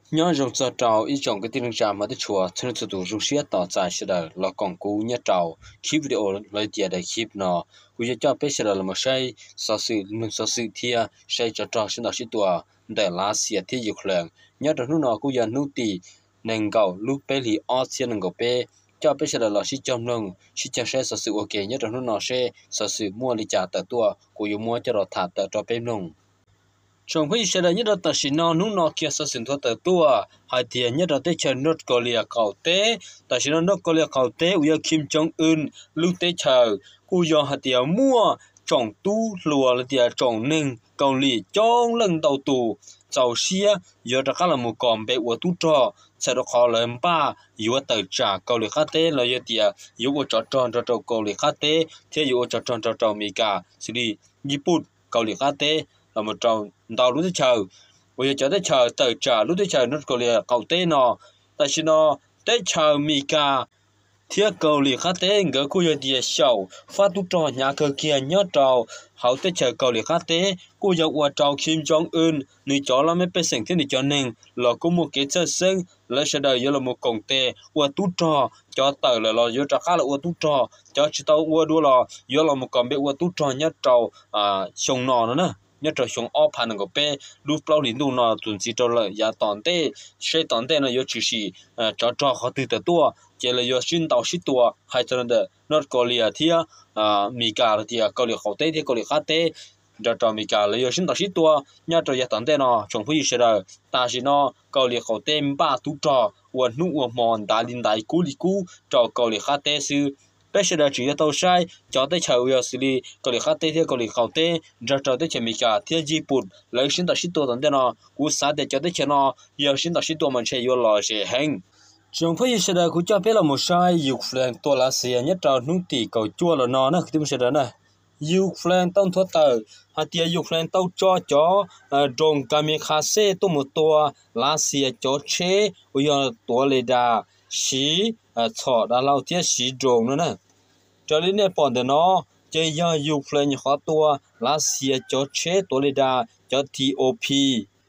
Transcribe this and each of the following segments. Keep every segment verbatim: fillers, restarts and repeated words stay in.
nhớ rồng giờ trào ý chồng cái tin trà mà tới chùa cho nên tụi tụi rung xía tỏ dài sẽ là là còn cú nhớ trào khi video lấy tiền để khi nó bây giờ cho biết sẽ là một say sau sự mình sau sự thia say cho trò sẽ là sĩ tua để lá xía thì dục lượng nhớ được lúc nào cũng giờ nút tì nền cầu lúc bé thì ở trên nền cầu bé cho biết sẽ là là sĩ trong nông sĩ cho sẽ sau sự ok nhớ được lúc nào sẽ sau sự mua đi trả tờ tua của yêu mua cho nó thả tờ cho bé nông trong khi sẽ là nhất là ta chỉ nó nung nó kia sẽ sinh thoát từ tua hai tiền nhất là tới chờ nốt có lia cầu tế ta chỉ nó nốt có lia cầu tế uya Kim Jong Un lúc tới chờ cú do hai tiền mua trồng tu lúa là tiền trồng nưng cầu lì trong lần đầu tù giàu xia giờ đã khá là một con bé uya tu trò sẽ được họ làm ba uya tự trả cầu lì khác tế là giờ tiền uya cho tròn cho trâu cầu lì khác tế thế uya cho tròn cho trâu mì cả xử lý Nhật Bản cầu lì khác tế là một trâu tàu lúc tới chờ bây giờ cho tới chờ tới chờ lúc tới chờ nó có lẽ cầu tế nó tại sao nó tới chờ mì cả thiết cầu lì khác tế ngỡ cô giờ địa sầu phát tu trò nhà cơ kia nhớ trâu hậu tới chờ cầu lì khác tế cô giờ qua trâu Kim Jong Un người chó là mấy bê sinh thế này cho nên là có một cái chất sinh lấy sẽ đời giờ là một công tê qua tu trò cho tờ là lo giờ trả khá là qua tu trò cho chỉ tao qua đua là giờ là một con bé qua tu trò nhớ trâu à sông nọ nữa nè nhất là chúng ở phần của bé lúc bao liền đủ nó tuần chỉ cho là giá tòn tê sẽ tòn tê nó có chỉ chỉ cho cho họ từ từ tua chỉ là có xin tàu xin tua hay cho nên nó có lìa thì à mì cà thì có lìa khẩu tê thì có lìa khát tê cho cho mì cà là có xin tàu xin tua nhất là giá tòn tê nó chúng phải sẽ là ta chỉ nó có lìa khẩu tê ba tu trò và nụ và mòn đá linh đáy cú li cú cho có lìa khát tê sư bây giờ chỉ tàu sai cho tới chờ giờ xử lý có lẽ khác thế có lẽ khẩu thế giờ cho tới chờ mình cả thế Nhật Bản lấy xin tao xin tôi tận thế nào cú sát để cho tới chờ nó giờ xin tao xin tôi mình sẽ vô lò sẽ hành trong phía sau đó cú cho biết là một sai dục phèn tôi là xe nhất trâu nút tì cầu chua là nó nè cái mình sẽ đó nè dục phèn tông thoát tờ hạt tiền dục phèn tông cho chó trồng kamikaze tôi một tua lá xe chó chế bây giờ tua lê đà xí thọ đã lâu tiếc xí trồng nữa nè cho đến nay bọn nó chơi giờ dục lên họ tua lá xìa cho chế tổ lê đa cho tê o pê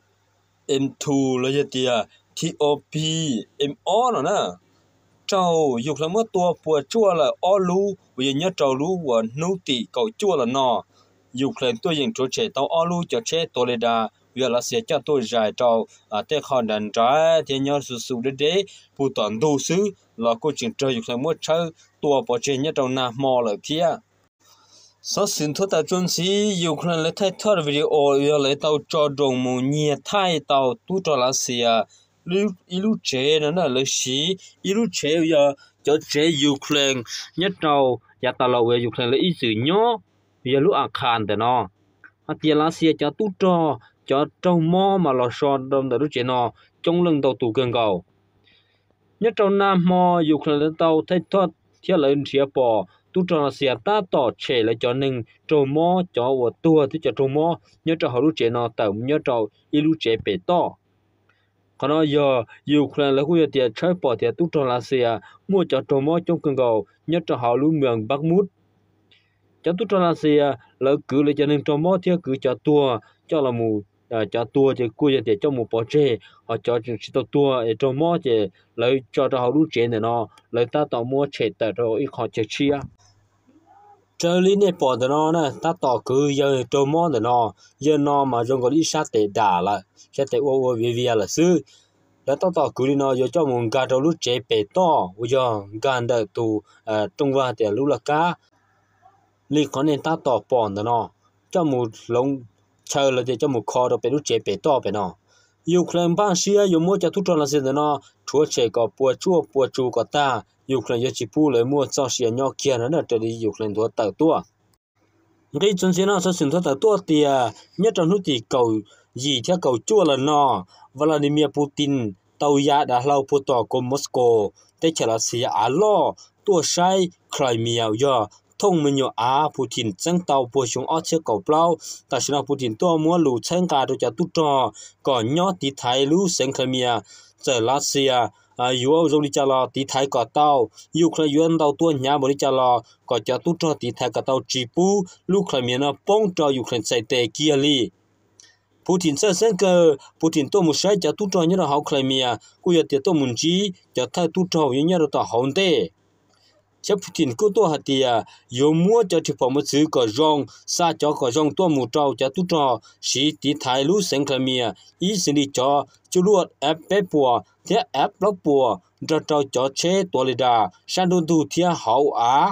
em hai là gì tiệt tê o pê em o nữa nè trâu dục lên mất tua bùa chua là o lu bây giờ nhớ trâu lu và nô tì cầu chua là nọ dục lên tôi dùng chỗ chế tao o lu cho chế tổ lê đa bây là xìa cho tôi giải trâu à thế còn đàn trái thì nhớ sự sự đấy đấy phụ toàn đồ sứ là cô chuyện chơi dục lên mất chơi tua bỏ chế nhớ trâu na mò lại kia sau xin thuốc ta chuẩn sĩ yêu khăn lấy thay thoát video yêu lấy tàu cho đồng mù nhẹ thay tàu tu cho lá xìa lưu ilu chế nó là lấy xí ilu chế giờ cho chế yêu khăn nhất tàu giờ tàu là về yêu khăn lấy ý sự nhó giờ lúc ăn khan để nó à tiền lá xìa cho tu cho cho trâu mò mà lò son đâm để lúc chế nó trong lưng tàu tủ gần cầu nhất tàu nam mò yêu khăn lấy tàu thay thoát thiết lấy xìa bò tu cho nó xia ta tỏ chế lại cho nên trâu mò cho và tua thì cho trâu mò nhớ cho họ lúc chế nó tầm nhớ trâu ilu chế bể to còn nó giờ yêu khăn là khu tiền chơi bỏ tiền tu cho là xia mua cho trâu mò trong cơn cầu nhớ cho họ lúc miệng bắc mút cho tu cho là xia là cứ lại cho nên trâu mò thì cứ cho tua cho là mù cho tua thì cua thì cho một bỏ chế họ cho chỉ tao tua để trâu mò thì lấy cho cho họ lúc chế này nó lấy ta tao mua chế tại rồi họ chế chia chơi lý này bỏ từ nó nè ta tỏ cứ giờ trâu mò từ nó giờ nó mà dùng cái lý sát để đả là sẽ để ô ô vi vi là sưแล้วta tỏ cứ đi nó giờ cho một gà trâu lúc chế bể to bây giờ gà đợi tù trong va để lúc là cá lý có nên ta tỏ bỏ từ nó cho một lồng chơi là để cho một kho đồ bể lúc chế bể to bể nó yêu khăn ban xia yêu mua cho thuốc tròn là gì từ nó chúa chế có bùa chua bùa chu có ta yêu khăn giờ chỉ pu lấy mua cho xia nhỏ kia nó là để đi yêu khăn thuốc tờ tua cái chân xia nó sẽ sinh thuốc tờ tua thì nhất trong nút thì cầu gì theo cầu chua là nó Vladimir Putin tàu ya đã lâu phụ tỏ của Moscow thế chỉ là xia á lo tua sai Crimea giờ thông minh nhiều á Putin chẳng tàu bùa chúng ở chiếc cầu plau tại sao Putin tua mua lù chẳng cả được cho tút trò còn nhớ tí thái lù sen Crimea giờ Russia à yêu rồi đi cho lo tí thái có tàu Ukraine tàu tua nhà bồi cho lo có cho tút trò tí thái có tàu chỉ pu lù Crimea nó bông cho Ukraine chạy tệ kia li Putin sơ sân cơ Putin tô một sai cho tu trò như là hậu Crimea cú giờ tiệt tô một chí cho thay tu trò như như là tao hậu tê cho Putin cô tô hạt tiệt yêu mua cho thực phẩm một thứ có rong xa cho có rong tô một trâu cho tu trò sĩ tí thái lú sân Crimea ý xử lý cho chú luật ép bé bùa thế ép lóc bùa cho trâu cho chế tổ lì đà sang đồn tu thiên hậu á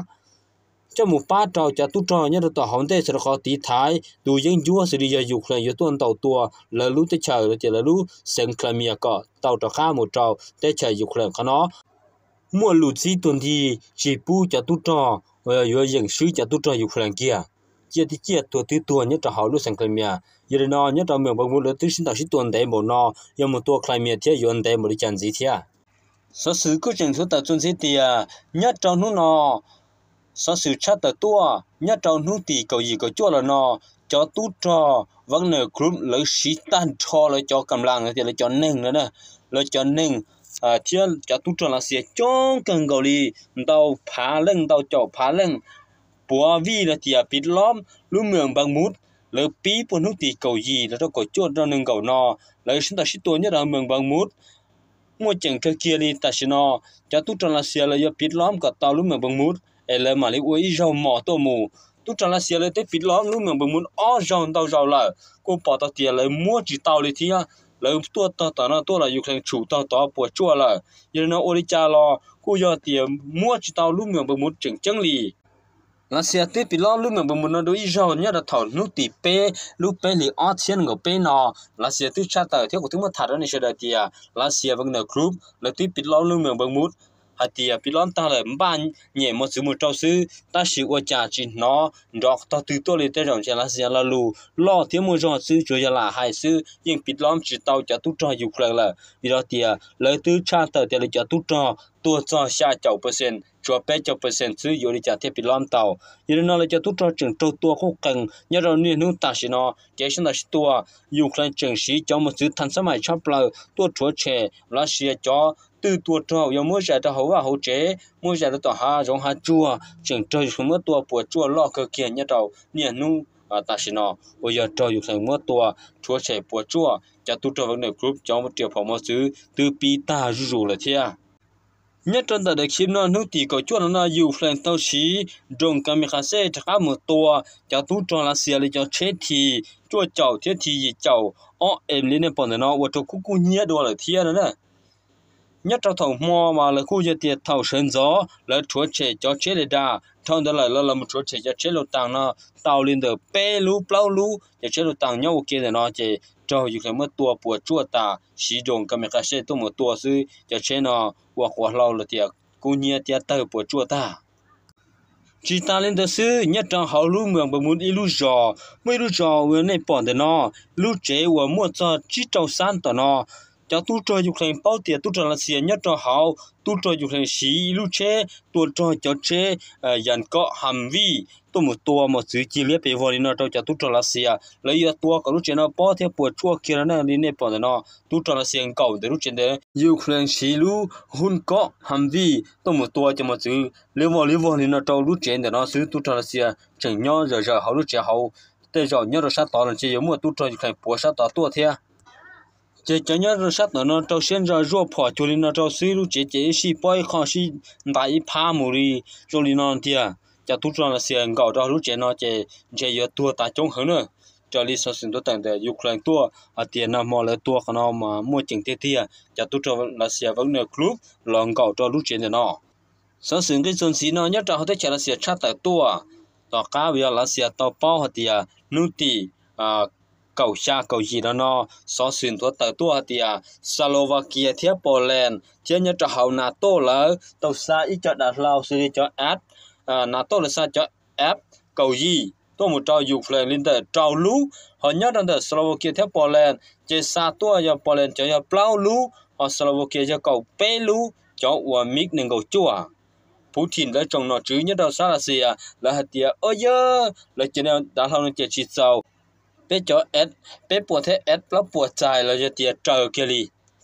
cho một ba trâu cho tu trò như là tao hậu tê sẽ có tí thái tu dân chúa xử lý giờ dục là giờ tuần tàu tua là lú tới chờ là chỉ là lú sân Crimea có tàu trò khá một trâu tới chờ dục là có nó mua lụt gì tuần thì chỉ bu cho tu trò rồi rồi dựng sứ cho tu trò dục là kia chia thì chia tua thứ tua nhất là hậu lú sân Crimea giờ nó nhất là mình bằng một lượt thứ sinh tạo sĩ tuần đấy một nó giờ một tua Crimea thế giờ đấy một đi chăn gì thế số sự cứ chừng số tàu tuần gì thì nhất trong nó nó số sự chắc tàu tua nhất trong nó thì cầu gì cầu chua là nó cho tu trò vẫn nợ group lấy sĩ tan cho lấy cho cầm lăng thì lấy cho nâng nữa nè lấy cho nâng à thiên cho tu trò là sẽ trong cần cầu đi tàu phá lưng tàu chậu phá lưng bùa vi là thì bị lõm lú mường bằng mút lấy pí bùa nút thì cầu gì là cho cầu chua cho nâng cầu nọ lấy sinh ta sĩ tua nhất là mường bằng mút mua chẳng cơ kia đi ta sĩ nọ cho tu trò là sẽ lấy bị lõm cả tàu lú mường bằng mút ele mà lấy uống rau mỏ tô mù tu trò là sẽ lấy tới bị lõm lú mường bằng mút ó rau tàu rau là cô bỏ tàu tiền lấy mua chỉ tàu đi thì lấy tua tàu tàu nó tua là dùng thành chủ tàu tàu bùa chua là giờ nó ôi cha lo cô giờ tiền mua chỉ tàu lú mường bằng mút chỉnh chân lì là xe tiếp bị lo lúc mà bùng nó đối rau nhá là thảo nút tì pe lúc pe lì ót xiên ngọc pe nọ là xe tiếp cha tờ theo của thứ mà thảo đó này sẽ đợi tiệt là xe vâng nợ group là tiếp bị lo lúc mà bùng mút hạt tiệt bị lo ta là ban nhẹ một số một trâu sư ta sử qua trả chỉ nó đọc ta từ tôi lên tới rộng sẽ là xe là lù lo thiếu một rau sư cho là hai sư nhưng bị lo chỉ tàu cho tu trò dục là vì đó tiệt lấy từ cha tờ tiệt là cho tu trò tua cho xa chậu percent cho bé cho percent sư vô đi trả thiết bị làm tàu như nó là cho tu trò trường trâu tua không cần nhớ rồi nên nó ta sẽ nó cái sinh là tua dùng lên trường sĩ cho một sự thành sớm mai chắp lời tua chúa trẻ là sẽ cho từ tua trâu yêu mua rẻ cho hậu và hậu chế mua rẻ cho ha giống ha chua trường trâu không mua tua bùa chua lo cơ kia nhớ đầu nên nu ta sẽ nó bây giờ trâu dùng thành mua tua chúa trẻ bùa chua cho tu trò vấn đề group cho một triệu phòng một sự từ pi ta rủ là thế nhất trong đời khi nó nút thì có chuyện nó yêu phần tao xí trong kamikaze chắc một tua cho tu trò là xia lấy cho chết thì chua chậu thế thì chậu ó em lên bọn nó và cho cú cú nhía đồ là thiên nữa nè nhất trong thầu mò mà là khu dân tiệt thầu sơn gió là chúa trẻ cho chết để đà trong đó là là một chúa trẻ cho chết lột tàng nó tàu lên được pe lú plau lú cho chết lột tàng nhau kia để nó chỉ cho dù cái mất tua bùa chua ta sử dụng kamikaze tôi một tua sư cho chết nó hoặc hoặc lâu là tiệt cú nhía tiệt tàu bùa chua ta chỉ ta lên đó sư nhất trong hậu lú mường bằng muốn đi lú giò mấy lú giò vừa này bỏ để nó lú chế vừa mua cho chỉ trâu san tao nó cho tu trò dục thành bao tiền tu trò là xia nhất trò hậu tu trò dục thành xí lu chế tu trò cho chế dàn có hàm vi tu một tua một chữ chi liệt về voli nó trò cho tu trò là xia lấy ra tua có lu chế nó bao theo bùa chua kia nó đi nè bỏ nó tu trò là xia cầu để lu chế đấy dục thành xí lu hun có hàm vi tu một tua cho một chữ lấy voli voli nó trò lu chế để nó xứ tu trò là xia chẳng nhau giờ giờ hậu lu chế hậu tới giờ nhau rồi sát tỏ là chỉ giống một tu trò dục thành bùa sát tỏ tua theo chế cho nhớ rồi sát nó trâu sen rồi rùa phò cho nên nó trâu xí lu chế chế xí bói khó xí đại phá mù đi cho nên nó tia cho tu tròn là xiên gạo cho lu chế nó chế chế yếu tua ta chống hơn nữa cho lý so sinh tôi tận để dục lên tua à tiền nó mò lấy tua nó mà mua chỉnh tia tia cho tu tròn là xiên vẫn nợ club lòng gạo cho lu chế nó so sinh cái chân xí nó nhất cho họ thấy chế là xiên chát tại tua tao cá bây giờ là xiên tao bao hạt tia nút tì à cầu xa cầu gì đó nó so xuyên thuốc tờ tua thì à Slovakia thiết Poland trên nhớ cho hậu NATO là tàu xa ít cho đạt lao xử lý cho áp à NATO là sao cho áp cầu gì tôi một trò dục lên lên tờ trào lú họ nhớ trong tờ Slovakia thiết Poland trên xa tua cho Poland cho cho plau lú họ Slovakia cho cầu pe lú cho uа mic nên cầu chua Putin đã trồng nó chứ nhất đầu xa là gì à là hạt tiệt ôi giơ là trên này đã lao nó chỉ chỉ sau bé cho s bé bùa thế s nó bùa dài là cho tiệt trời kia đi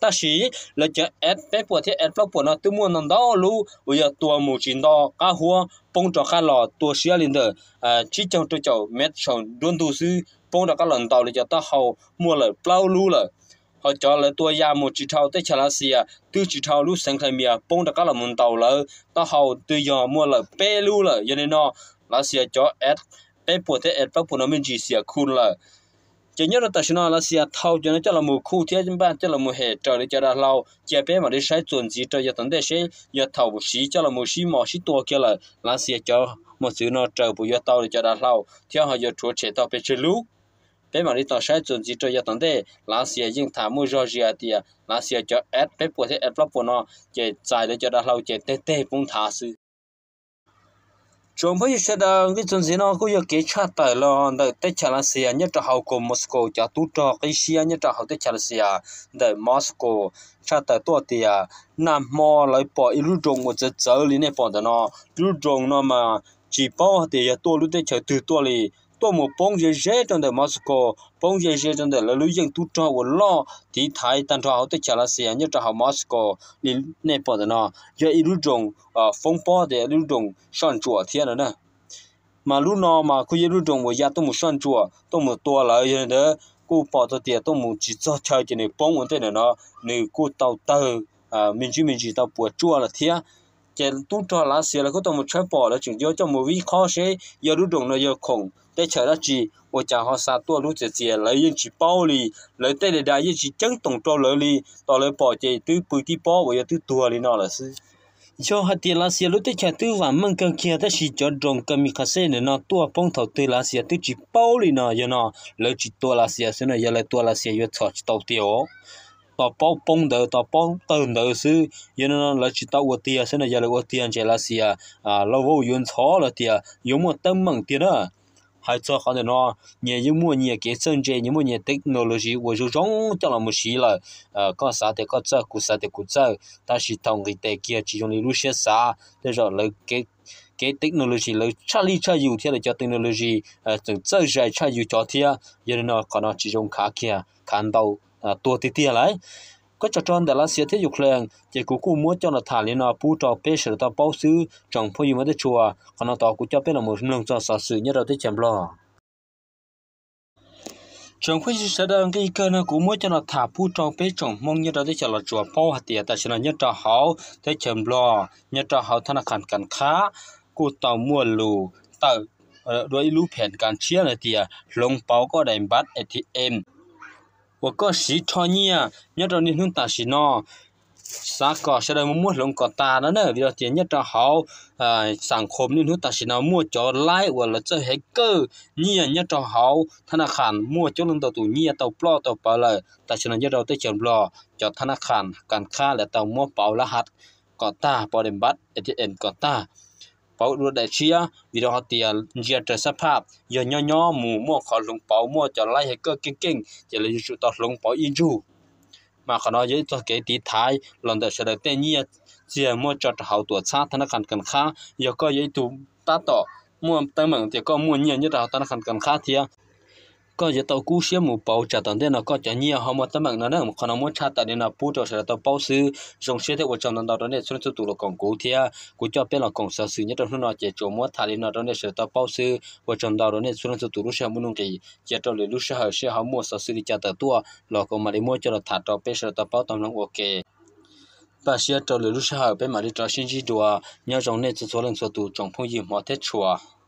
ta sĩ là cho ép bé bùa thế ép bùa nó từ mua nằm đó lu bây giờ tua mù chín đó cá hua bông cho khá lò tua xía lên đời à chỉ trong tôi cháu mét chồng đun tu sư bông cho các lần tàu để cho ta hậu mua lại plau lu lại họ cho là tua ya một chỉ thao tới chả là xìa từ chỉ thao lu sang thay mía bông cho các lần muốn tàu lại ta hậu từ giờ mua lại bé lu lại cho nên nó là xìa cho ép bé bùa thế ép bùa nó mình chỉ xìa khôn lại chỉ nhớ là tại sao là xia thâu cho nó cho là mùa khu thế chúng ta cho là mùa hè trời để cho ra lâu chế bé mà đi sai chuẩn gì trời giờ tận đây sẽ giờ thâu xí cho là mùa xí mỏ xí tua kia là là xia cho một sự nó trời bùi giờ tàu để cho ra lâu theo họ giờ chúa trẻ tàu bé chơi lú bé mà đi tàu sai chuẩn gì trời giờ tận đây là xia nhưng thả mùa Georgia thì là xia cho ép bé bùa thế ép bùa nó chế dài để cho ra lâu chế tê tê cũng thả sự chúng bây giờ đó cái chuyện gì nó cũng có cái chat tại lo để tới Chelsea nhất là hậu của Moscow cho tụt cho cái xe nhất là hậu tới Chelsea để Moscow chat tạiตัวเตียนำมอเลยปอยรู้ตรงว่าจะเจอเลยเนี่ยปอดเนาะรู้ตรงเนาะมาจีป้อเตียตัวรู้ได้เฉยตัวตัวเลยตัวหมู่ปงเย่ๆจนแต่ Moscow ปงเย่ๆจนแต่แล้วรู้ยังตุดจ้าว่าล้อที่ไทยตันทอเขาที่ Chelsea เนี่ยจะเขา Moscow นี่เนี่ยปอดเนาะจะอีรู้ตรงอ่าฟงป้อเตียรู้ตรงซ่อนจั่วเทียนนะมารู้นอมาคุยรู้ตรงว่ายาตัวหมู่ซ่อนจั่วตัวหมู่ตัวเลยอย่างเด้อกูปอดตัวเตียตัวหมู่จีจ้าเฉยจะเนี่ยปงวันเต้นเนาะนี่กูเต่าเตออ่ามินจีมินจีเต่าปวดจั่วละเทียจะตุดจ้าละเสียแล้วก็ต้องมาใช้ปอดแล้วจึงจะจะมาวิเคราะห์เสียยารู้ตรงเนาะยาคงแต่เฉยละจีว่าจะเขาสาตัวรู้เจียเลยยังจีเป้าลีเลยแต่เดี๋ยวยังจีจังตรงตัวเลยลีต่อเลยปอจีตื้อปุยที่ป้อว่าจะตื้อตัวลีนอละสิcho hạt tiền lá xìa lúc tới chả tư và măng cơ kia ta chỉ cho rồng cầm mi khá xe nữa nó tua bông thầu tư lá xìa tư chỉ bao lì nó giờ nó lấy chỉ tua lá xìa xí nó giờ lấy tua lá xìa giờ thọ chỉ tàu tiêu tàu bao bông đỡ tàu bao tờn đỡ xí giờ nó lấy chỉ tàu vật tiền xí nó giờ lấy vật tiền chỉ lá xìa à lâu vô yun khó là tiền dùng một tấm măng tiền đó hay cho họ để nó nhẹ như mua nhẹ cái chân chế như mua nhẹ technology của chúng giống cho là một xí là có sao thì có chơi, có sao thì có chơi, ta chỉ thông cái tay kia chỉ dùng để lưu xe xa, thế rồi lấy cái cái technology lấy cha li cha yêu theo để cho technology từng chơi dài cha yêu cho theo, giờ nó còn nó chỉ dùng khá kia, khán đầu tua tí tia lạiก็จะจอนแต่ละเสียที่อยู่แคลงเจกูกูมัวจอนถาลีนาปูจอเปเชอร์ตาเป้าซื้อจงพออยู่มาได้ชัวขณะต่อกูจะเป็นละมือเมืองจอสาสื่อเนี่ยเราได้แจมล้อจงพออยู่เสด็จกี่เกินกูมัวจอนถาปูจอเปจงมองเนี่ยเราได้จะละจัวเป้าหัดเตียแต่ฉะนั้นเนี่ยจะเขาได้แจมล้อเนี่ยจะเขาธนาคารการค้ากูต่อมัวลูต่อโดยรู้แผนการเชี่ยเลยเตียลงเป้าก็ได้บัตร เอ ที เอ็มว่าก็สีทอเนี่ยเนี่ยตอนนี้นุ่นตาสีนอสาก็แสดงมั่วลงก่อตาแล้วเนอะเดี๋ยวเดี๋ยวเนี่ยจะเขาอ่าสังคมนี่นุ่นตาสีนอมั่วจอไล่ว่าเราจะเฮกเกอร์เนี่ยเนี่ยจะเขาธนาคารมั่วจนลงตัวตัวเนี่ยตัวปลอตัวเปล่าเลยแต่ฉะนั้นเนี่ยเราได้เขียนปลอจอธนาคารการค้าและตัวมั่วเปล่ารหัสก่อตาปอเดมบัต เอ ที เอ็ม ก่อตาเป้าดูได้เชียวิดีโอเตียเจียจะสภาพย่อย่อๆหมู่มั่วขอลงเป้ามั่วจะไล่ให้เกิดเก่งๆจะเลยอยู่ต่อลงเป้าอีจูมาขณะยี่ตัวเกตีท้ายหลังจากเสด็จเตียเจียมั่วจะเขาตัวชาธนาคารการค้าย่อก็ยี่ตัวตาต่อมั่วตั้งเหมือนเดี๋ยวก็มั่วเนี่ยยี่ตัวธนาคารการค้าเทียก็จะตัวกู้เชี่ยหมู่เป้าจากตอนเดินก็จะเนี่ยเขาหมดตั้งเหมือนนั้นขณะมั่วชาติเนี่ยนะผู้จะเสด็จตัวเป้าซื้อจงเชื่อที่ว่าจำนวนตอนนี้ส่วนตัวตัวของกูเทียกูจะเป็นหลักของสื่อเนี่ยตอนนั้นจะโจมว่าทารินตอนนี้เสด็จตัวเป้าซื้อว่าจำนวนตอนนี้ส่วนตัวตัวรู้เชื่อมุ่งกี่จะตัวเลยรู้เชื่อเชื่อเขามั่วสื่อที่จะตัวตัวหลอกมาได้มั่วจะถัดตัวเป็นเสด็จตัวเป้าตำลังโอเคแต่เชื่อตัวเลยรู้เชื่อเป็นมาได้ตัวชิ้นจีดัวเนี่ยจงเนี่ยจะตัวเรื่องตัวตัวจงพูดยิ้มหัวเท็จชัว